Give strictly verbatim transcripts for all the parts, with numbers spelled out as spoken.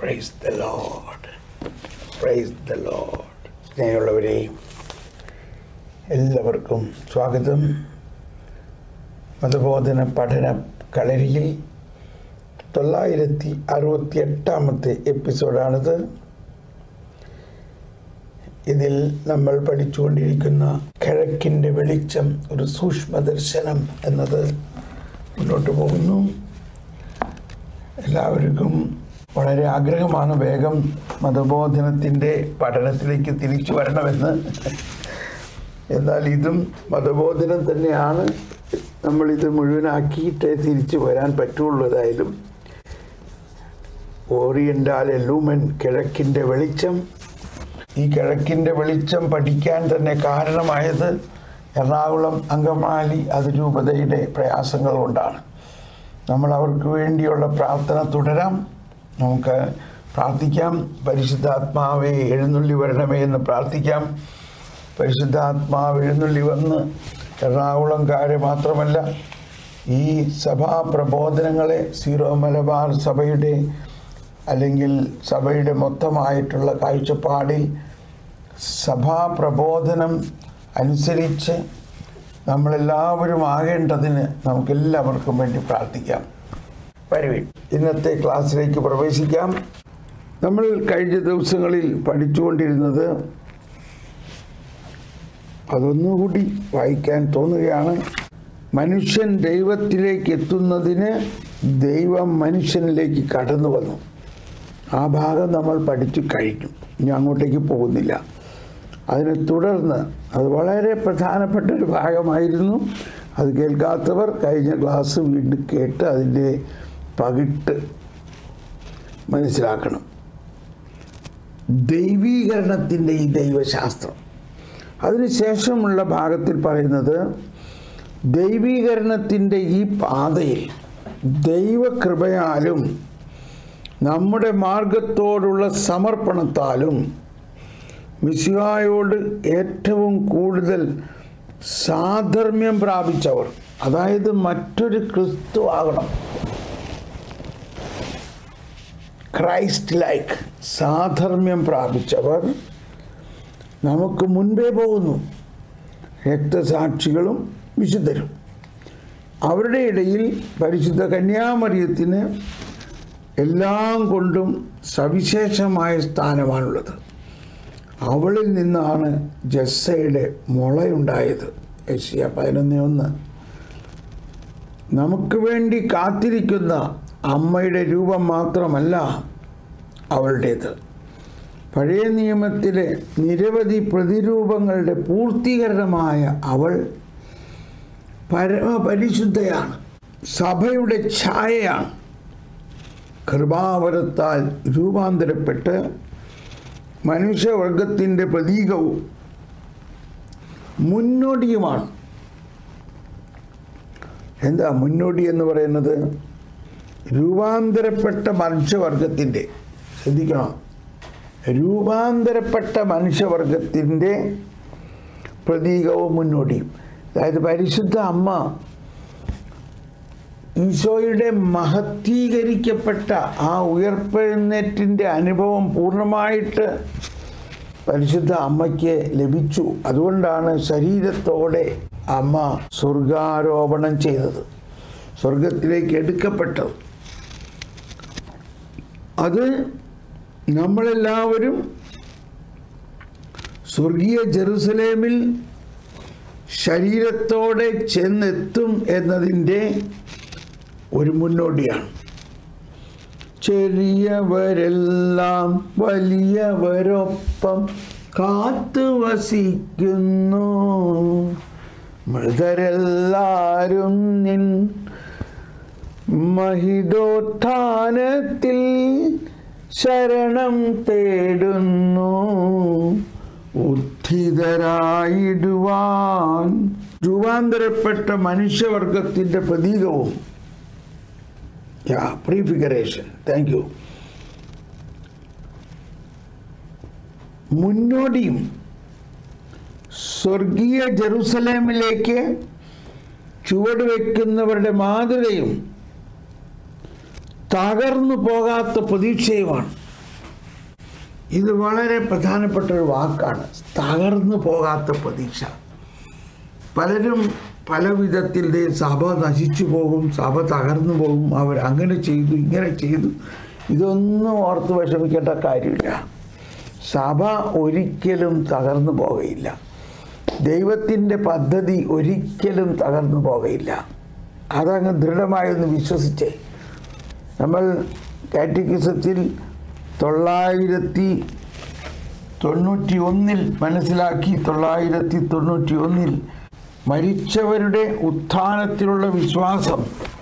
Praise the Lord. Praise the Lord. സ്നേഹമുള്ളവരെ, എല്ലാവർക്കും സ്വാഗതം. മതബോധന പഠന കളരിയിൽ തൊള്ളായിരത്തി അറുപത്തി എട്ടാമത്തെ എപ്പിസോഡാണിത്. ഇതിൽ നമ്മൾ പഠിച്ചുകൊണ്ടിരിക്കുന്ന കിഴക്കിൻ്റെ വെളിച്ചം ഒരു സൂക്ഷ്മദർശനം എന്നത് മുന്നോട്ട് പോകുന്നു. എല്ലാവർക്കും വളരെ ആഗ്രഹമാണ് വേഗം മതബോധനത്തിൻ്റെ പഠനത്തിലേക്ക് തിരിച്ചു വരണമെന്ന്. എന്നാൽ ഇതും മതബോധനം തന്നെയാണ്. നമ്മളിത് മുഴുവനാക്കിയിട്ടേ തിരിച്ചു വരാൻ പറ്റുള്ളതായാലും ഓറിയൻ്റാലെ ലൂമൻ, കിഴക്കിൻ്റെ വെളിച്ചം. ഈ കിഴക്കിൻ്റെ വെളിച്ചം പഠിക്കാൻ തന്നെ കാരണമായത് എറണാകുളം അങ്കമാലി അതിരൂപതയുടെ പ്രയാസങ്ങൾ കൊണ്ടാണ്. നമ്മൾ അവർക്ക് വേണ്ടിയുള്ള പ്രാർത്ഥന തുടരാം. നമുക്ക് പ്രാർത്ഥിക്കാം. പരിശുദ്ധാത്മാവെ എഴുന്നള്ളി വരണമേ എന്ന് പ്രാർത്ഥിക്കാം. പരിശുദ്ധാത്മാവ് എഴുന്നള്ളി വന്ന് എറണാകുളംകാരെ മാത്രമല്ല ഈ സഭാ പ്രബോധനങ്ങളെ സീറോ മലബാർ സഭയുടെ അല്ലെങ്കിൽ സഭയുടെ മൊത്തമായിട്ടുള്ള കാഴ്ചപ്പാടിൽ സഭാ പ്രബോധനം അനുസരിച്ച് നമ്മളെല്ലാവരും ആകേണ്ടതിന് നമുക്കെല്ലാവർക്കും വേണ്ടി പ്രാർത്ഥിക്കാം. വരുവിൻ, ഇന്നത്തെ ക്ലാസ്സിലേക്ക് പ്രവേശിക്കാം. നമ്മൾ കഴിഞ്ഞ ദിവസങ്ങളിൽ പഠിച്ചുകൊണ്ടിരുന്നത് അതൊന്നുകൂടി വായിക്കാൻ തോന്നുകയാണ്. മനുഷ്യൻ ദൈവത്തിലേക്ക് എത്തുന്നതിന് ദൈവം മനുഷ്യനിലേക്ക് കടന്നു വന്നു. ആ ഭാഗം നമ്മൾ പഠിച്ചു കഴിഞ്ഞു. ഇനി അങ്ങോട്ടേക്ക് പോകുന്നില്ല. അതിനെ തുടർന്ന് അത് വളരെ പ്രധാനപ്പെട്ട ഒരു ഭാഗമായിരുന്നു. അത് കേൾക്കാത്തവർ കഴിഞ്ഞ ക്ലാസ് വീണ്ടും കേട്ട് അതിൻ്റെ പകിട്ട് മനസ്സിലാക്കണം. ദൈവീകരണത്തിൻ്റെ ഈ ദൈവശാസ്ത്രം, അതിനുശേഷമുള്ള ഭാഗത്തിൽ പറയുന്നത് ദൈവീകരണത്തിൻ്റെ ഈ പാതയിൽ ദൈവകൃപയാലും നമ്മുടെ മാർഗത്തോടുള്ള സമർപ്പണത്താലും മിശിഹായോട് ഏറ്റവും കൂടുതൽ സാധർമ്മ്യം പ്രാപിച്ചവർ, അതായത് മറ്റൊരു ക്രിസ്തു ആകണം, ക്രൈസ്റ്റ് ലൈക്ക് സാധർമ്മ്യം പ്രാപിച്ചവർ നമുക്ക് മുൻപേ പോകുന്നു. രക്തസാക്ഷികളും വിശുദ്ധരും. അവരുടെ ഇടയിൽ പരിശുദ്ധ കന്യാമറിയത്തിന് എല്ലാം കൊണ്ടും സവിശേഷമായ സ്ഥാനമാണുള്ളത്. അവളിൽ നിന്നാണ് ജസ്സയുടെ മുളയുണ്ടായത്. യെശയ്യാ പതിനൊന്ന് ഒന്ന്. നമുക്ക് വേണ്ടി കാത്തിരിക്കുന്ന അമ്മയുടെ രൂപം മാത്രമല്ല അവളുടേത്. പഴയ നിയമത്തിലെ നിരവധി പ്രതിരൂപങ്ങളുടെ പൂർത്തീകരണമായ അവൾ പരമപരിശുദ്ധയാണ്, സഭയുടെ ഛായയാണ്. കൃപാവരത്താൽ രൂപാന്തരപ്പെട്ട് മനുഷ്യവർഗത്തിൻ്റെ പ്രതീകവും മുന്നോടിയുമാണ്. എന്താ മുന്നോടി എന്ന് പറയുന്നത്? രൂപാന്തരപ്പെട്ട മനുഷ്യവർഗത്തിൻ്റെ, ശ്രദ്ധിക്കണം, രൂപാന്തരപ്പെട്ട മനുഷ്യവർഗത്തിൻ്റെ പ്രതീകവും മുന്നോടിയും. അതായത് പരിശുദ്ധ അമ്മ ഈശോയുടെ മഹത്വീകരിക്കപ്പെട്ട ആ ഉയർപ്പെഴുന്നേറ്റിൻ്റെ അനുഭവം പൂർണ്ണമായിട്ട് പരിശുദ്ധ അമ്മയ്ക്ക് ലഭിച്ചു. അതുകൊണ്ടാണ് ശരീരത്തോടെ അമ്മ സ്വർഗാരോപണം ചെയ്തത്, സ്വർഗത്തിലേക്ക് എടുക്കപ്പെട്ടത്. അത് നമ്മളെല്ലാവരും സ്വർഗീയ ജെറുസലേമിൽ ശരീരത്തോടെ ചെന്നെത്തും എന്നതിൻ്റെ ഒരു മുന്നോടിയാണ്. ചെറിയവരെല്ലാം വലിയവരൊപ്പം കാത്തു വസിക്കുന്നു, മൃതരെല്ലാരും നിൻ മഹിതോത്ഥാനത്തിൽ ശരണം തേടുന്നു, ഉദ്ധിതരായിടുവാൻ. രൂപാന്തരപ്പെട്ട മനുഷ്യവർഗത്തിൻ്റെ പ്രതീകവും പ്രീഫിഗറേഷൻ, താങ്ക് യു, മുന്നോടിയും സ്വർഗീയ ജെറുസലേമിലേക്ക് ചുവടുവെക്കുന്നവരുടെ മാതൃകയും തകർന്നു പോകാത്ത പ്രതീക്ഷയുമാണ്. ഇത് വളരെ പ്രധാനപ്പെട്ട ഒരു വാക്കാണ്, തകർന്നു പോകാത്ത പ്രതീക്ഷ. പലരും പല വിധത്തിൽ സഭ നശിച്ചു പോകും, സഭ തകർന്നു പോകും, അവർ അങ്ങനെ ചെയ്തു ഇങ്ങനെ ചെയ്തു. ഇതൊന്നും ഓർത്ത് വിഷമിക്കേണ്ട കാര്യമില്ല. സഭ ഒരിക്കലും തകർന്നു പോകയില്ല. ദൈവത്തിൻ്റെ പദ്ധതി ഒരിക്കലും തകർന്നു പോകയില്ല. അതങ്ങ് ദൃഢമായൊന്ന് വിശ്വസിച്ചേ. നമ്മൾ കാറ്റക്കിസത്തിൽ തൊള്ളായിരത്തി തൊണ്ണൂറ്റി ഒന്നിൽ മനസ്സിലാക്കി, തൊള്ളായിരത്തി തൊണ്ണൂറ്റി ഒന്നിൽ മരിച്ചവരുടെ ഉത്ഥാനത്തിലുള്ള വിശ്വാസം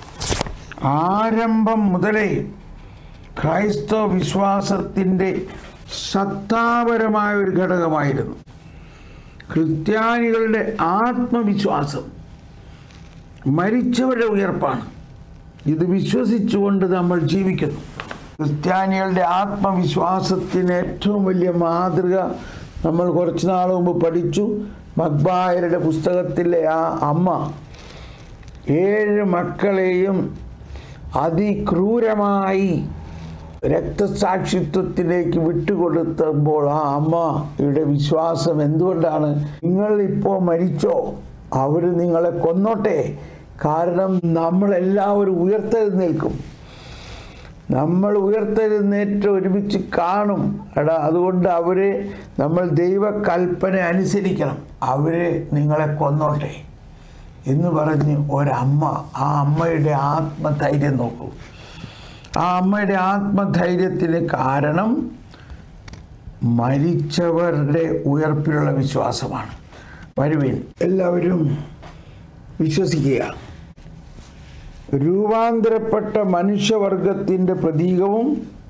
ആരംഭം മുതലേ ക്രൈസ്തവ വിശ്വാസത്തിൻ്റെ സത്താപരമായ ഒരു ഘടകമായിരുന്നു. ക്രിസ്ത്യാനികളുടെ ആത്മവിശ്വാസം മരിച്ചവരുടെ ഉയർപ്പാണ്. ഇത് വിശ്വസിച്ചുകൊണ്ട് നമ്മൾ ജീവിക്കുന്നു. ക്രിസ്ത്യാനികളുടെ ആത്മവിശ്വാസത്തിന് ഏറ്റവും വലിയ മാതൃക നമ്മൾ കുറച്ച് നാൾ മുമ്പ് പഠിച്ചു. മക്ബായരുടെ പുസ്തകത്തിലെ ആ അമ്മ ഏഴ് മക്കളെയും അതിക്രൂരമായി രക്തസാക്ഷിത്വത്തിലേക്ക് വിട്ടുകൊടുത്തപ്പോൾ ആ അമ്മയുടെ വിശ്വാസം എന്തുകൊണ്ടാണ്? നിങ്ങൾ ഇപ്പോൾ മരിച്ചോ, അവർ നിങ്ങളെ കൊന്നോട്ടെ, കാരണം നമ്മളെല്ലാവരും ഉയർത്തെഴുന്നേൽക്കും, നമ്മൾ ഉയർത്തെഴുന്നേറ്റ് ഒരുമിച്ച് കാണും. എടാ, അതുകൊണ്ട് അവരെ നമ്മൾ ദൈവകൽപ്പന അനുസരിക്കണം, അവരെ നിങ്ങളെ കൊന്നോട്ടെ എന്ന് പറഞ്ഞ് ഒരമ്മ, ആ അമ്മയുടെ ആത്മധൈര്യം നോക്കൂ. ആ അമ്മയുടെ ആത്മധൈര്യത്തിന് കാരണം മരിച്ചവരുടെ ഉയർപ്പിലുള്ള വിശ്വാസമാണ്. വരുവിൻ, എല്ലാവരും വിശ്വസിക്കുക. രൂപാന്തരപ്പെട്ട മനുഷ്യവർഗത്തിൻ്റെ പ്രതീകവും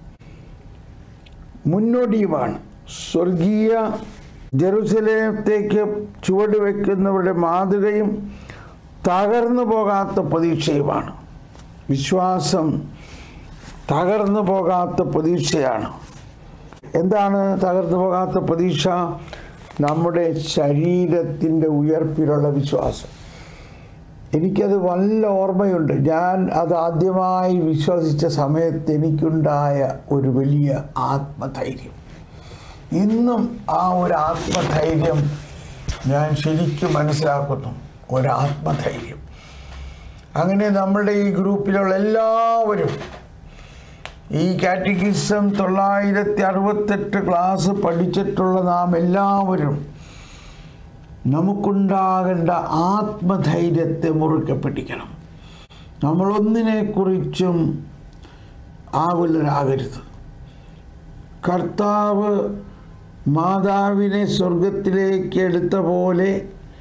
മുന്നോടിയുമാണ്. സ്വർഗീയ ജെറുസലേമത്തേക്ക് ചുവട് വയ്ക്കുന്നവരുടെ മാതൃകയും തകർന്നു പോകാത്ത പ്രതീക്ഷയുമാണ്. വിശ്വാസം തകർന്നു പോകാത്ത പ്രതീക്ഷയാണ്. എന്താണ് തകർന്നു പോകാത്ത പ്രതീക്ഷ? നമ്മുടെ ശരീരത്തിൻ്റെ ഉയർപ്പിലുള്ള വിശ്വാസം. എനിക്കത് നല്ല ഓർമ്മയുണ്ട്. ഞാൻ അത് ആദ്യമായി വിശ്വസിച്ച സമയത്ത് എനിക്കുണ്ടായ ഒരു വലിയ ആത്മധൈര്യം. ഇന്നും ആ ഒരു ആത്മധൈര്യം ഞാൻ ശരിക്കും മനസ്സിലാക്കുന്നു. ഒരാത്മധൈര്യം. അങ്ങനെ നമ്മളുടെ ഈ ഗ്രൂപ്പിലുള്ള എല്ലാവരും ഈ കാറ്റക്കിസം തൊള്ളായിരത്തി അറുപത്തെട്ട് ക്ലാസ് പഠിച്ചിട്ടുള്ള നാം എല്ലാവരും നമുക്കുണ്ടാകേണ്ട ആത്മധൈര്യത്തെ മുറുക്കെ പിടിക്കണം. നമ്മളൊന്നിനെക്കുറിച്ചും ആകുലരാകരുത്. കർത്താവ് മാതാവിനെ സ്വർഗത്തിലേക്ക് എടുത്ത പോലെ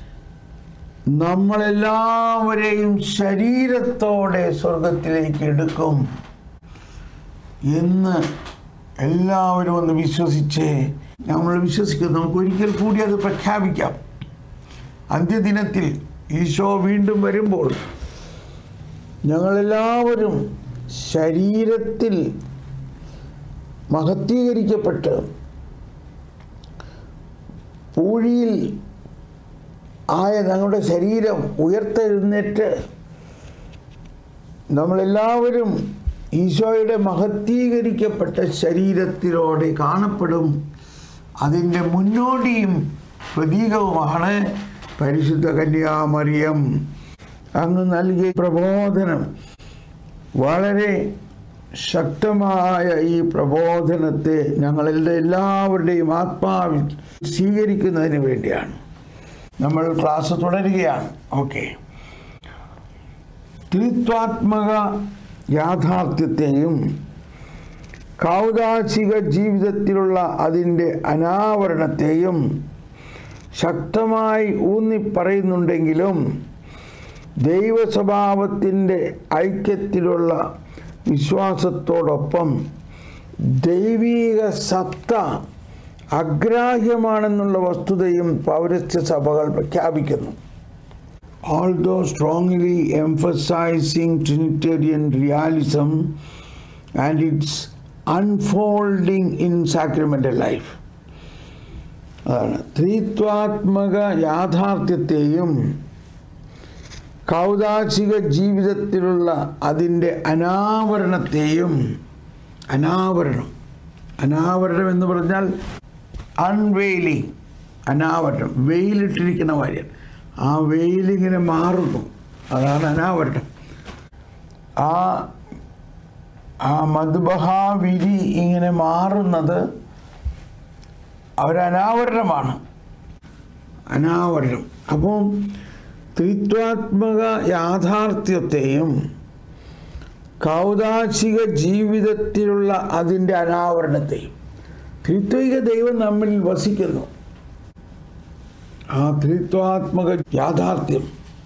നമ്മളെല്ലാവരെയും ശരീരത്തോടെ സ്വർഗത്തിലേക്ക് എടുക്കും എന്ന് എല്ലാവരും ഒന്ന് വിശ്വസിച്ചേ. നമ്മൾ വിശ്വസിക്കുന്നു. നമുക്ക് ഒരിക്കൽ കൂടി അത് പ്രഖ്യാപിക്കാം. അന്ത്യദിനത്തിൽ ഈശോ വീണ്ടും വരുമ്പോൾ ഞങ്ങളെല്ലാവരും ശരീരത്തിൽ മഹത്വീകരിക്കപ്പെട്ട് പൂഴിയിൽ ആയ ഞങ്ങളുടെ ശരീരം ഉയർത്തെഴുന്നേറ്റ് നമ്മളെല്ലാവരും ഈശോയുടെ മഹത്വീകരിക്കപ്പെട്ട ശരീരത്തിലൂടെ കാണപ്പെടും. അതിൻ്റെ മുന്നോടിയും പ്രതീകവുമാണ് പരിശുദ്ധ കന്യാമറിയം അങ്ങ് നൽകിയ പ്രബോധനം. വളരെ ശക്തമായ ഈ പ്രബോധനത്തെ ഞങ്ങളുടെ എല്ലാവരുടെയും ആത്മാവിൽ സ്വീകരിക്കുന്നതിന് വേണ്ടിയാണ് നമ്മൾ ക്ലാസ് തുടരുകയാണ്. ഓക്കെ. ത്രിത്വാത്മക യാഥാർത്ഥ്യത്തെയും കൗദാശിക ജീവിതത്തിലുള്ള അതിൻ്റെ അനാവരണത്തെയും ശക്തമായി ഊന്നിപ്പറയുന്നുണ്ടെങ്കിലും ദൈവ സ്വഭാവത്തിൻ്റെ ഐക്യത്തിലുള്ള വിശ്വാസത്തോടൊപ്പം ദൈവീക സത്ത അഗ്രാഹ്യമാണെന്നുള്ള വസ്തുതയും പൗരസ്ത്യ സഭകൾ പ്രഖ്യാപിക്കുന്നു. Although strongly emphasizing Trinitarian realism and its unfolding in sacramental life. അതാണ് ത്രിത്വാത്മക യാഥാർത്ഥ്യത്തെയും കൗദാശിക ജീവിതത്തിലുള്ള അതിൻ്റെ അനാവരണത്തെയും, അനാവരണം അനാവരണം എന്ന് പറഞ്ഞാൽ അൺവെയിലിങ്, അനാവരണം, വെയിലിട്ടിരിക്കുന്ന കാര്യം. ആ വെയിലിങ്ങനെ മാറുന്നു, അതാണ് അനാവരണം. ആ ആ മദ്ബഹാ വിരി ഇങ്ങനെ മാറുന്നത് ഒരനാവരണമാണ്, അനാവരണം. അപ്പം ത്രിത്വാത്മക യാഥാർത്ഥ്യത്തെയും കൗദാശിക ജീവിതത്തിലുള്ള അതിൻ്റെ അനാവരണത്തെയും, ത്രിത്വിക ദൈവം നമ്മിൽ വസിക്കുന്നു, ആ ത്രിത്വാത്മക യാഥാർത്ഥ്യം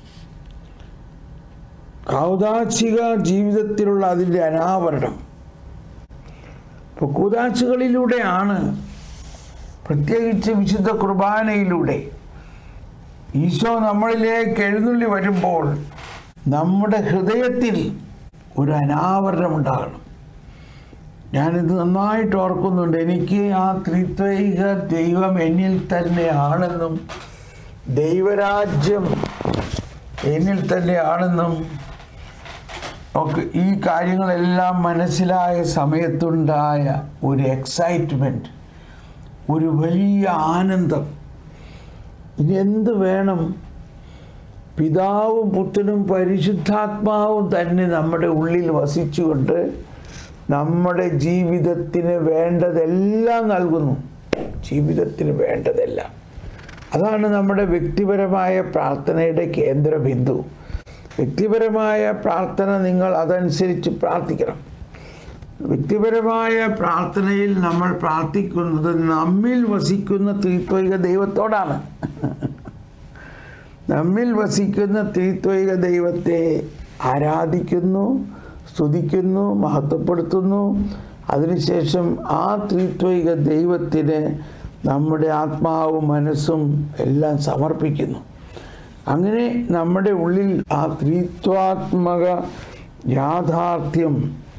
കൗദാശിക ജീവിതത്തിലുള്ള അതിൻ്റെ അനാവരണം. ഇപ്പോൾ കൂദാശകളിലൂടെയാണ്, പ്രത്യേകിച്ച് വിശുദ്ധ കുർബാനയിലൂടെ ഈശോ നമ്മളിലേക്ക് എഴുന്നള്ളി വരുമ്പോൾ നമ്മുടെ ഹൃദയത്തിൽ ഒരു അനാവരണമുണ്ടാകണം. ഞാനിത് നന്നായിട്ട് ഓർക്കുന്നുണ്ട്. എനിക്ക് ആ ത്രിത്വൈക ദൈവം എന്നിൽ തന്നെയാണെന്നും ദൈവരാജ്യം എന്നിൽ തന്നെയാണെന്നും ഒക്കെ ഈ കാര്യങ്ങളെല്ലാം മനസ്സിലായ സമയത്തുണ്ടായ ഒരു എക്സൈറ്റ്മെൻറ്റ്, ഒരു വലിയ ആനന്ദം. ഇനി എന്ത് വേണം? പിതാവും പുത്രനും പരിശുദ്ധാത്മാവും തന്നെ നമ്മുടെ ഉള്ളിൽ വസിച്ചുകൊണ്ട് നമ്മുടെ ജീവിതത്തിന് വേണ്ടതെല്ലാം നൽകുന്നു. ജീവിതത്തിന് വേണ്ടതെല്ലാം. അതാണ് നമ്മുടെ വ്യക്തിപരമായ പ്രാർത്ഥനയുടെ കേന്ദ്ര ബിന്ദു. വ്യക്തിപരമായ പ്രാർത്ഥന നിങ്ങൾ അതനുസരിച്ച് പ്രാർത്ഥിക്കണം. വ്യക്തിപരമായ പ്രാർത്ഥനയിൽ നമ്മൾ പ്രാർത്ഥിക്കുന്നത് നമ്മിൽ വസിക്കുന്ന ത്രിത്വൈക ദൈവത്തോടാണ്. നമ്മിൽ വസിക്കുന്ന ത്രിത്വൈക ദൈവത്തെ ആരാധിക്കുന്നു, സ്തുതിക്കുന്നു, മഹത്വപ്പെടുത്തുന്നു. അതിനുശേഷം ആ ത്രിത്വൈക ദൈവത്തിന് നമ്മുടെ ആത്മാവും മനസ്സും എല്ലാം സമർപ്പിക്കുന്നു. അങ്ങനെ നമ്മുടെ ഉള്ളിൽ ആ ത്രിത്വാത്മക യാഥാർത്ഥ്യം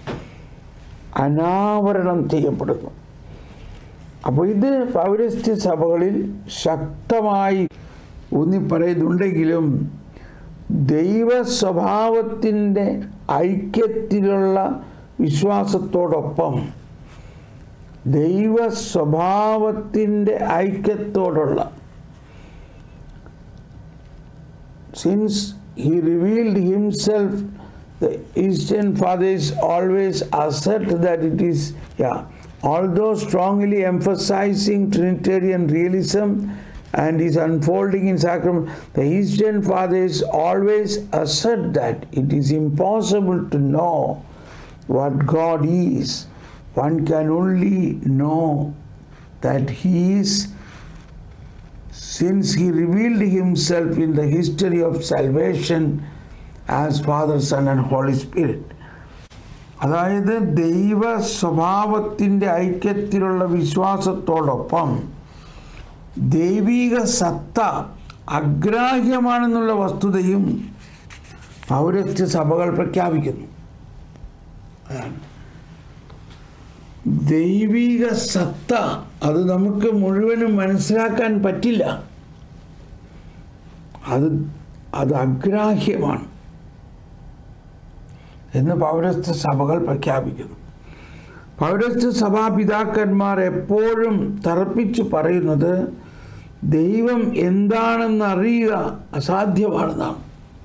അനാവരണം ചെയ്യപ്പെടുന്നു. അപ്പോൾ ഇത് പൗരസ്ത്യ സഭകളിൽ ശക്തമായി ഊന്നി പറയുന്നുണ്ടെങ്കിലും ദൈവ സ്വഭാവത്തിൻ്റെ ഐക്യത്തിലുള്ള വിശ്വാസത്തോടൊപ്പം ദൈവ സ്വഭാവത്തിൻ്റെ ഐക്യത്തോടുള്ള, since he revealed himself, the Eastern Fathers always assert that it is, yeah, although strongly emphasizing Trinitarian realism and is unfolding in sacrament, the Eastern Fathers always assert that it is impossible to know what God is. One can only know that he is, since he revealed himself in the history of salvation as Father, Son and Holy Spirit. അതായത് ദൈവ സ്വഭാവത്തിൻ്റെ ഐക്യത്തിലുള്ള വിശ്വാസത്തോടൊപ്പം ദൈവിക സത്ത അഗ്രാഹ്യമാണെന്നുള്ള വസ്തുതയും പൗരസ്ത്യ സഭകൾ പ്രഖ്യാപിക്കുന്നു. അതാണ് ദൈവിക സത്ത. അത് നമുക്ക് മുഴുവനും മനസ്സിലാക്കാൻ പറ്റില്ല. അത് അത് അഗ്രാഹ്യമാണ് എന്ന് പൗരസ്ത്യ സഭകൾ പ്രഖ്യാപിക്കുന്നു. പൗരസ്ത്യ സഭാപിതാക്കന്മാർ എപ്പോഴും തറപ്പിച്ച് പറയുന്നത് ദൈവം എന്താണെന്ന് അറിയുക അസാധ്യമാണെന്നാണ്.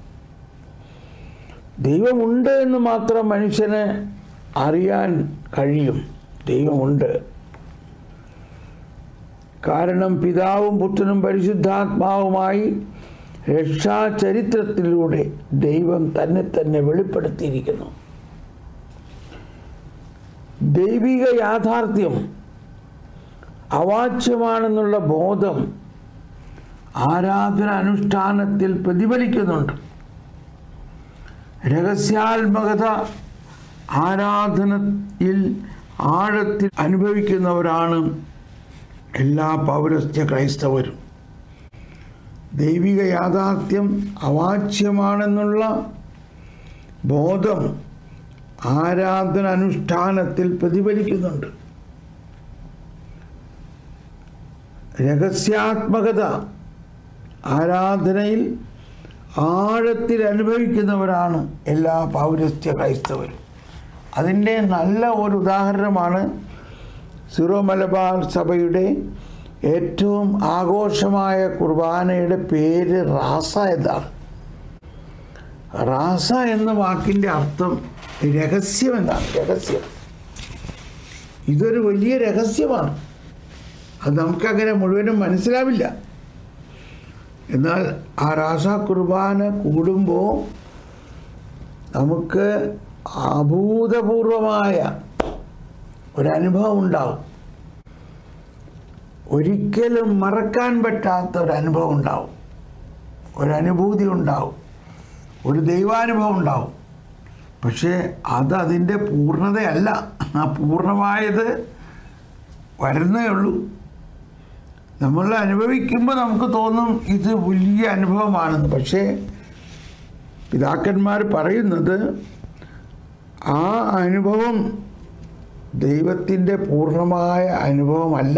ദൈവമുണ്ട് എന്ന് മാത്രം മനുഷ്യന് അറിയാൻ കഴിയും. ദൈവമുണ്ട്. കാരണം പിതാവും പുത്രനും പരിശുദ്ധാത്മാവുമായി രക്ഷാചരിത്രത്തിലൂടെ ദൈവം തന്നെ തന്നെ വെളിപ്പെടുത്തിയിരിക്കുന്നു. ദൈവിക യാഥാർത്ഥ്യം അവാച്യമാണെന്നുള്ള ബോധം ആരാധന അനുഷ്ഠാനത്തിൽ പ്രതിഫലിക്കുന്നുണ്ട്. രഹസ്യാത്മകത ആരാധനയിൽ ആഴത്തിൽ അനുഭവിക്കുന്നവരാണ് എല്ലാ പൗരസ്ത്യ ക്രൈസ്തവരും. ദൈവിക യാഥാർത്ഥ്യം അവാച്യമാണെന്നുള്ള ബോധം ആരാധന അനുഷ്ഠാനത്തിൽ പ്രതിഫലിക്കുന്നുണ്ട്. രഹസ്യാത്മകത ആരാധനയിൽ ആഴത്തിൽ അനുഭവിക്കുന്നവരാണ് എല്ലാ പൗരസ്ത്യ ക്രൈസ്തവരും. അതിൻ്റെ നല്ല ഒരു ഉദാഹരണമാണ് സിറോ മലബാർ സഭയുടെ ഏറ്റവും ആഘോഷമായ കുർബാനയുടെ പേര് റാസ എന്നാണ്. റാസ എന്ന വാക്കിൻ്റെ അർത്ഥം രഹസ്യം എന്നാണ്. രഹസ്യം. ഇതൊരു വലിയ രഹസ്യമാണ്. അത് നമുക്കങ്ങനെ മുഴുവനും മനസ്സിലാവില്ല. എന്നാൽ ആ റാസ കുർബാന കൂടുമ്പോൾ നമുക്ക് അഭൂതപൂർവമായ ഒരനുഭവം ഉണ്ടാവും. ഒരിക്കലും മറക്കാൻ പറ്റാത്ത ഒരനുഭവം ഉണ്ടാവും, ഒരനുഭൂതി ഉണ്ടാവും, ഒരു ദൈവാനുഭവം ഉണ്ടാവും. പക്ഷേ അത് അതിൻ്റെ പൂർണ്ണതയല്ല. ആ പൂർണ്ണമായത് വരുന്നേ ഉള്ളൂ. നമ്മൾ അനുഭവിക്കുമ്പോൾ നമുക്ക് തോന്നും ഇത് വലിയ അനുഭവമാണെന്ന്. പക്ഷേ പിതാക്കന്മാർ പറയുന്നത് ആ അനുഭവം ദൈവത്തിൻ്റെ പൂർണ്ണമായ അനുഭവമല്ല,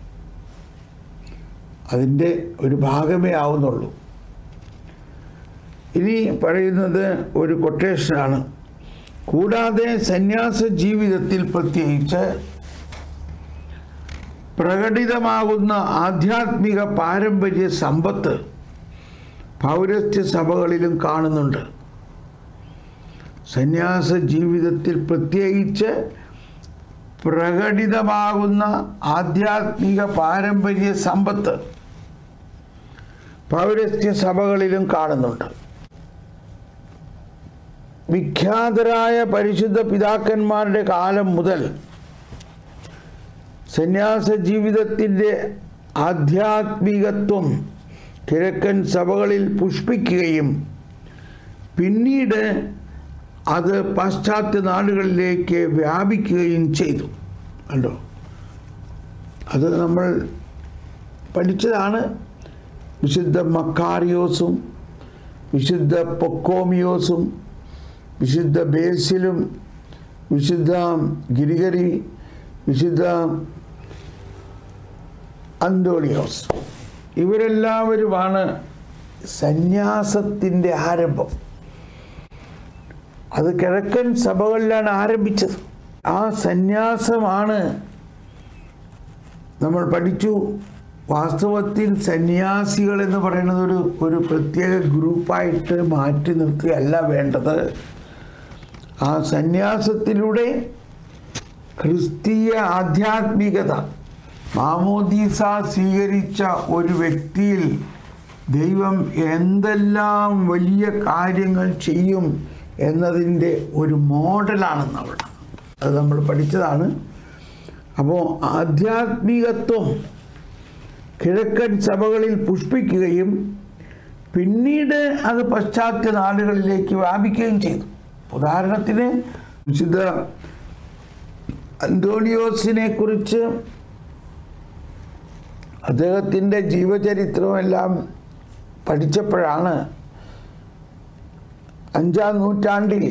അതിൻ്റെ ഒരു ഭാഗമേ ആവുന്നുള്ളൂ. ഇനി പറയുന്നത് ഒരു കൊട്ടേഷനാണ്. കൂടാതെ സന്യാസ ജീവിതത്തിൽ പ്രത്യേകിച്ച് പ്രകടിതമാകുന്ന ആധ്യാത്മിക പാരമ്പര്യ സമ്പത്ത് പൗരസ്ത്യ സഭകളിലും കാണുന്നുണ്ട്. സന്യാസ ജീവിതത്തിൽ പ്രത്യേകിച്ച് പ്രകടിതമാകുന്ന ആധ്യാത്മിക പാരമ്പര്യ സമ്പത്ത് പൗരസ്ത്യ സഭകളിലും കാണുന്നുണ്ട്. വിഖ്യാതരായ പരിശുദ്ധ പിതാക്കന്മാരുടെ കാലം മുതൽ സന്യാസ ജീവിതത്തിൻ്റെ ആധ്യാത്മികത്വം കിഴക്കൻ സഭകളിൽ പുഷ്പിക്കുകയും പിന്നീട് അത് പാശ്ചാത്യ നാടുകളിലേക്ക് വ്യാപിക്കുകയും ചെയ്തു. കണ്ടോ, അത് നമ്മൾ പഠിച്ചതാണ്. വിശുദ്ധ മക്കാരിയോസും വിശുദ്ധ പൊക്കോമിയോസും വിശുദ്ധ ബേസിലും വിശുദ്ധ ഗിരിഗരി, വിശുദ്ധ അന്തോണിയോസ്, ഇവരെല്ലാവരുമാണ് സന്യാസത്തിൻ്റെ ആരംഭം. അത് കിഴക്കൻ സഭകളിലാണ് ആരംഭിച്ചത്. ആ സന്യാസമാണ് നമ്മൾ പഠിച്ചു. വാസ്തവത്തിൽ സന്യാസികൾ എന്ന് പറയുന്നത് ഒരു ഒരു പ്രത്യേക ഗ്രൂപ്പായിട്ട് മാറ്റി നിർത്തുകയല്ല വേണ്ടത്. ആ സന്യാസത്തിലൂടെ ക്രിസ്തീയ ആധ്യാത്മികത മാമോദീസ സ്വീകരിച്ച ഒരു വ്യക്തിയിൽ ദൈവം എന്തെല്ലാം വലിയ കാര്യങ്ങൾ ചെയ്യും എന്നതിൻ്റെ ഒരു മോഡലാണെന്ന് അവിടെ അത് നമ്മൾ പഠിച്ചതാണ്. അപ്പോൾ ആധ്യാത്മികത്വം കിഴക്കൻ സഭകളിൽ പുഷ്പിക്കുകയും പിന്നീട് അത് പാശ്ചാത്യ നാടുകളിലേക്ക് വ്യാപിക്കുകയും ചെയ്തു. ഉദാഹരണത്തിന് വിശുദ്ധ അന്തോണിയോസിനെ കുറിച്ച് അദ്ദേഹത്തിൻ്റെ ജീവചരിത്രമെല്ലാം പഠിച്ചപ്പോഴാണ് അഞ്ചാം നൂറ്റാണ്ടിൽ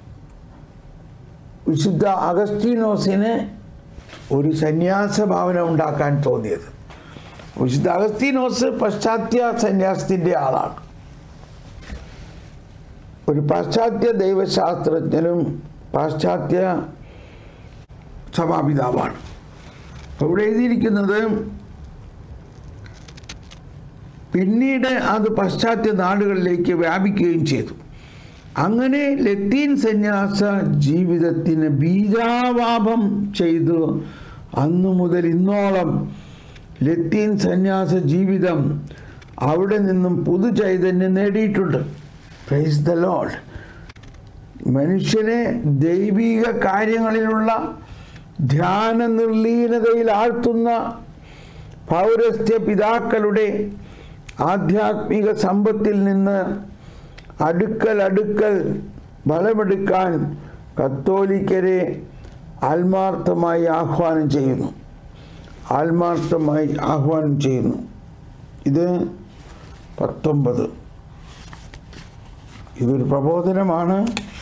വിശുദ്ധ അഗസ്തീനോസിന് ഒരു സന്യാസ ഭവനം ഉണ്ടാക്കാൻ തോന്നിയത്. വിശുദ്ധ അഗസ്തീനോസ് പാശ്ചാത്യ സന്യാസത്തിൻ്റെ ആളാണ്. ഒരു പാശ്ചാത്യ ദൈവശാസ്ത്രജ്ഞനും പാശ്ചാത്യ സഭാപിതാവാണ്. അവിടെ എഴുതിയിരിക്കുന്നത് പിന്നീട് അത് പാശ്ചാത്യ നാടുകളിലേക്ക് വ്യാപിക്കുകയും ചെയ്തു. അങ്ങനെ ലത്തീൻ സന്യാസ ജീവിതത്തിന് ബീജാവാപം ചെയ്തു. അന്നു മുതൽ ഇന്നോളം ലത്തീൻ സന്യാസ ജീവിതം അവിടെ നിന്നും പുതുചൈതന്യം നേടിയിട്ടുണ്ട്. Praise the lord. മനുഷ്യനെ ദൈവിക കാര്യങ്ങളിലുള്ള ധ്യാന നിർലീനതയിൽ ആഴ്ത്തുന്ന പൗരസ്ത്യ പിതാക്കളുടെ ആധ്യാത്മിക സമ്പത്തിൽ നിന്ന് അടുക്കൽ അടുക്കൽ ഫലമെടുക്കാൻ കത്തോലിക്കരെ ആത്മാർത്ഥമായി ആഹ്വാനം ചെയ്യുന്നു ആത്മാർത്ഥമായി ആഹ്വാനം ചെയ്യുന്നു ഇത് പത്തൊമ്പത്. ഇതൊരു പ്രബോധനമാണ്.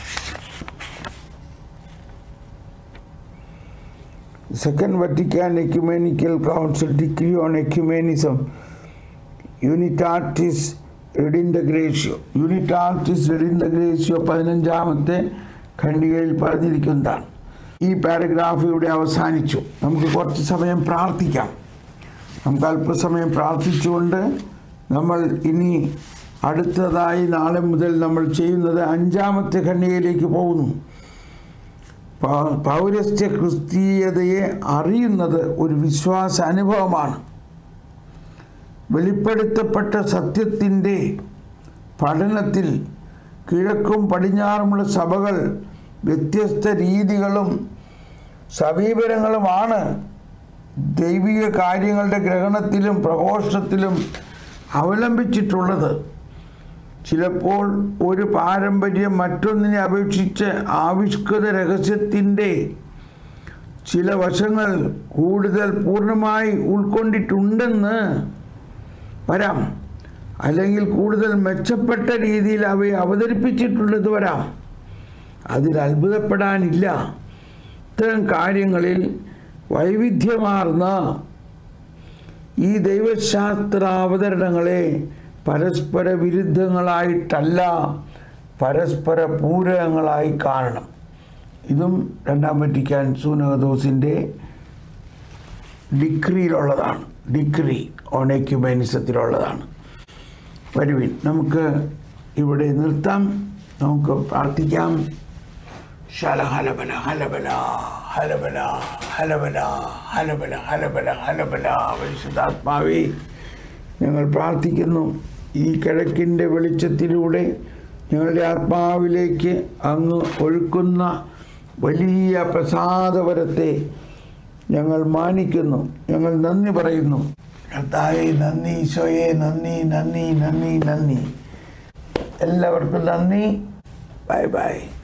Second Vatican Ecumenical Council Decree on Ecumenism, Unitatis Redintegratio. Unitatis Redintegratio പതിനഞ്ചാമത്തെ ഖണ്ഡികയിൽ പറഞ്ഞിരിക്കുന്നതാണ്. ഈ പാരഗ്രാഫ് ഇവിടെ അവസാനിച്ചു. നമുക്ക് കുറച്ച് സമയം പ്രാർത്ഥിക്കാം. നമുക്ക് അല്പസമയം പ്രാർത്ഥിച്ചുകൊണ്ട് നമ്മൾ ഇനി അടുത്തതായി നാളെ മുതൽ നമ്മൾ ചെയ്യുന്നത് അഞ്ചാമത്തെ ഖണ്ഡികയിലേക്ക് പോകുന്നു. പൗരസ്ത്യ ക്രിസ്തീയതയെ അറിയുന്നത് ഒരു വിശ്വാസ അനുഭവമാണ്. വെളിപ്പെടുത്തപ്പെട്ട സത്യത്തിൻ്റെ പഠനത്തിൽ കിഴക്കും പടിഞ്ഞാറുമുള്ള സഭകൾ വ്യത്യസ്ത രീതികളും സമീപനങ്ങളുമാണ് ദൈവിക കാര്യങ്ങളുടെ ഗ്രഹണത്തിലും പ്രഘോഷണത്തിലും അവലംബിച്ചിട്ടുള്ളത്. ചിലപ്പോൾ ഒരു പാരമ്പര്യം മറ്റൊന്നിനെ അപേക്ഷിച്ച് ആവിഷ്കൃത രഹസ്യത്തിൻ്റെ ചില വശങ്ങൾ കൂടുതൽ പൂർണ്ണമായി ഉൾക്കൊണ്ടിട്ടുണ്ടെന്ന് വരാം, അല്ലെങ്കിൽ കൂടുതൽ മെച്ചപ്പെട്ട രീതിയിൽ അവയെ അവതരിപ്പിച്ചിട്ടുള്ളത് വരാം. അതിൽ അത്ഭുതപ്പെടാനില്ല. ഇത്തരം കാര്യങ്ങളിൽ വൈവിധ്യമാർന്ന ഈ ദൈവശാസ്ത്ര അവതരണങ്ങളെ പരസ്പര വിരുദ്ധങ്ങളായിട്ടല്ല, പരസ്പര പൂരകങ്ങളായി കാണണം. ഇതും രണ്ടാം വത്തിക്കാൻ സൂനഹദോസിൻ്റെ ഡിക്രിയിലുള്ളതാണ്. ഡിക്രി ഓൺ എക്യുമെനിസത്തിലുള്ളതാണ്. വരുവിൻ, നമുക്ക് ഇവിടെ നിർത്താം. നമുക്ക് പ്രാർത്ഥിക്കാം. ശല ഹലബല ഹലബല ഹലബല ഹലബല ഹലബല ഹലബല ഹലബല. പരിശുദ്ധാത്മാവേ, ഞങ്ങൾ പ്രാർത്ഥിക്കുന്നു. ഈ കിഴക്കിൻ്റെ വെളിച്ചത്തിലൂടെ ഞങ്ങളുടെ ആത്മാവിലേക്ക് അങ്ങ് ഒഴുക്കുന്ന വലിയ പ്രസാദവരത്തെ ഞങ്ങൾ മാനിക്കുന്നു. ഞങ്ങൾ നന്ദി പറയുന്നു. കർത്താവേ, നന്ദി. ഈശോയെ, നന്ദി നന്ദി നന്ദി നന്ദി. എല്ലാവർക്കും നന്ദി. Bye by.